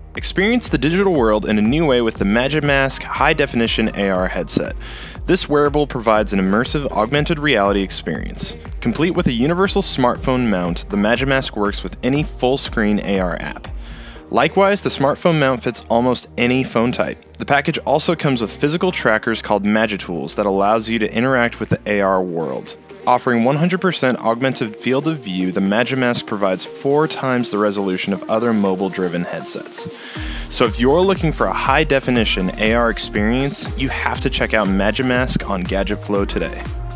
Experience the digital world in a new way with the MagiMask high-definition AR headset. This wearable provides an immersive augmented reality experience. Complete with a universal smartphone mount, the MagiMask works with any full-screen AR app. Likewise, the smartphone mount fits almost any phone type. The package also comes with physical trackers called MagiTools that allows you to interact with the AR world. Offering 100% augmented field of view, the MagiMask provides 4 times the resolution of other mobile-driven headsets. So if you're looking for a high-definition AR experience, you have to check out MagiMask on Gadget Flow today.